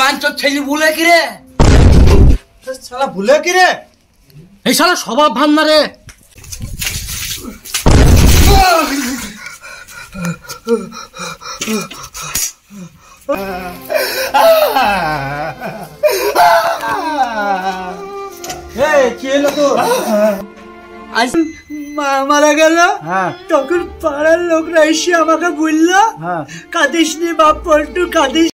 বাঞ্চর ছেলে ভুলে কি রে? শালা ভুলে কি রে? এই শালা স্বভাব ভান্না রে। কি হলো তো? আজ মা মারা গেল, তখন পাড়ার লোকরা এসে আমাকে বললো কাঁদিস নি বাপ পল্টু, কাঁদিস।